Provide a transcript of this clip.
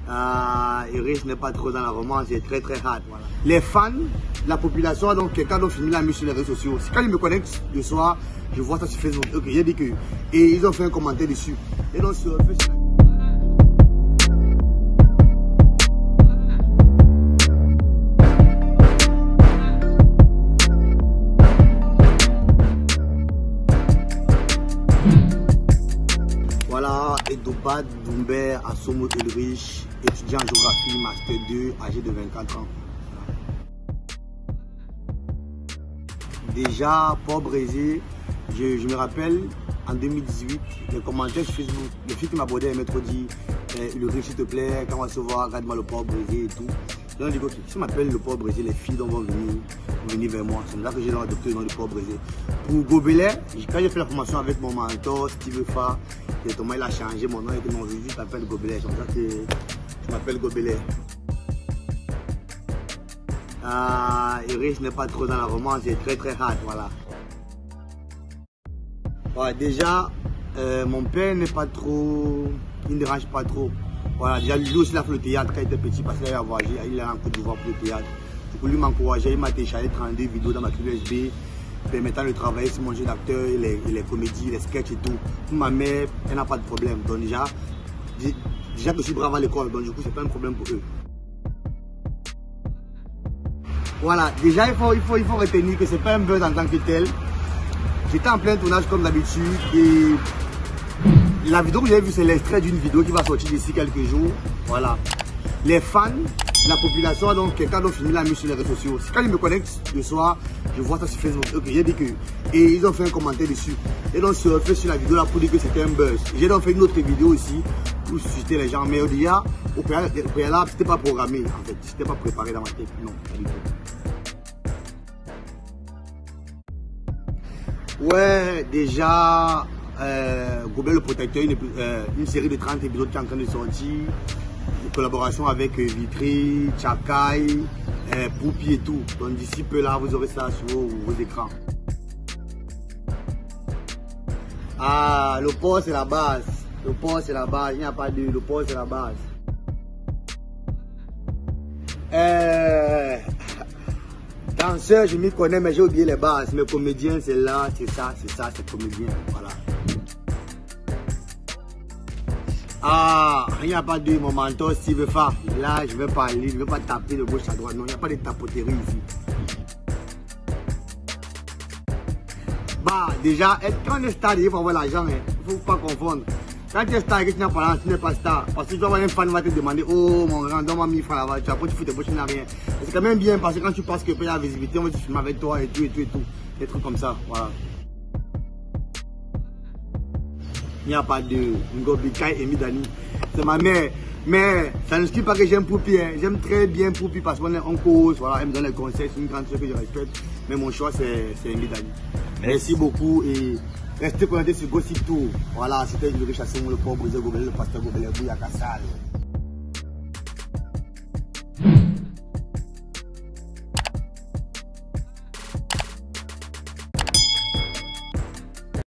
Iris n'est pas trop dans la romance, c'est très hard. Voilà. Les fans, la population, donc quelqu'un a filmé la mise sur les réseaux sociaux. Quand ils me connectent le soir, je vois ça sur Facebook. Ok, j'ai dit que. Et ils ont fait un commentaire dessus. Et donc sur Facebook. Voilà, Edouba Doumbé, Assomo Ulrich, étudiant en géographie, master 2, âgé de 24 ans. Déjà, Paul Brésil, je me rappelle, en 2018, les commentaires sur Facebook, le fille qui m'abordait m'a trop dit Ulrich, s'il te plaît, quand on va se voir, regarde-moi le Paul Brésil et tout. Donc, je dis, ok, si je m'appelle le Paul Brésil, les filles vont venir vers moi. C'est là que j'ai adopté le nom du Paul Brésil. Pour Gobelet, quand j'ai fait la formation avec mon mentor, Steve Fa, Thomas, il a changé mon nom et que mon visite s'appelle Gobelet. C'est comme ça que je m'appelle Gobelet. Iris n'est pas trop dans la romance, c'est très hard, voilà. Ouais, déjà, mon père n'est pas trop, il ne dérange pas trop. Voilà, déjà lui aussi il a fait le théâtre quand il était petit parce qu'il a voyagé, il a un coup de voir pour le théâtre. Du coup, lui m'a encouragé, il m'a téléchargé 32 vidéos dans ma clé USB permettant de travailler sur mon jeu d'acteur, les comédies, les sketchs et tout. Pour ma mère, elle n'a pas de problème. Donc déjà que je suis brave à l'école, donc du coup, c'est pas un problème pour eux. Voilà, déjà il faut retenir que c'est pas un buzz en tant que tel. J'étais en plein tournage comme d'habitude et la vidéo que vous avez vue, c'est l'extrait d'une vidéo qui va sortir d'ici quelques jours. Voilà. Les fans, la population, donc quelqu'un a filmé la mise sur les réseaux sociaux. Quand ils me connectent le soir, je vois ça sur Facebook. Ok, j'ai dit que. Et ils ont fait un commentaire dessus. Et donc surfé sur la vidéo là pour dire que c'était un buzz. J'ai donc fait une autre vidéo aussi pour susciter les gens. Mais déjà, au préalable, c'était pas programmé en fait. C'était pas préparé dans ma tête. Non, pas du tout. Ouais, déjà, Gobel le protecteur, une série de 30 épisodes qui est en train de sortir. Une collaboration avec Vitry, Chakai, Poupi et tout. Donc d'ici peu là, vous aurez ça sur vos écrans. Le port c'est la base. Le port c'est la base. Il n'y a pas de. Le port c'est la base. Danseur, je m'y connais, mais j'ai oublié les bases. Mais comédien, c'est là, c'est ça, c'est comédien. Voilà. Il n'y a pas de mon mentor Steve Fa. Là, je ne vais pas aller, je ne vais pas taper de gauche à droite. Non, il n'y a pas de tapoterie ici. Déjà, quand on est star, il faut avoir l'argent. Il ne faut pas confondre. Quand tu es star et que tu n'as pas l'argent, tu n'es pas star. Parce que tu vas avoir un fan qui va te demander, oh mon grand, donne-moi 1000 francs là-bas. Après, tu fous tes poches, tu n'as rien. C'est quand même bien parce que quand tu penses que tu as la visibilité, on va te filmer avec toi et tout. Des trucs comme ça. Voilà. Il n'y a pas de Ngobi Kai et Midani. C'est ma mère. Mais ça ne signifie pas que j'aime Poupi. Hein. J'aime très bien Poupi parce qu'on est en cause. Voilà, elle me donne les conseils. C'est une grande chose que je respecte. Mais mon choix, c'est Midani. Merci beaucoup et restez connectés sur Gossip Tour. Voilà, c'était Ulrich Assomo, le Paul Brésil, le pasteur Gobelet, Bouya Kassal.